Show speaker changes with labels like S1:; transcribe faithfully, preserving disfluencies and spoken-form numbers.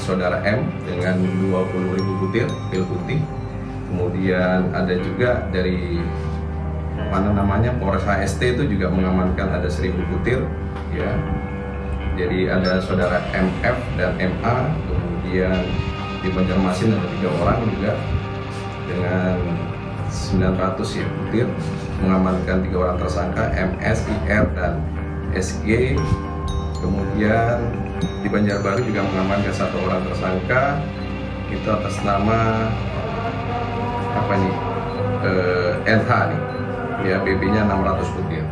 S1: saudara M dengan dua puluh ribu butir pil putih. Kemudian ada juga dari mana namanya Polres H S T itu juga mengamankan ada seribu butir, ya. Jadi ada saudara M F dan M A. Kemudian di Banjarmasin ada tiga orang juga dengan sembilan ratus ya butir, mengamankan tiga orang tersangka M S, I R dan S G. Kemudian di Banjarbaru juga mengamankan satu orang tersangka itu atas nama apa nih eh, N H nih, ya B B-nya enam ratus butir.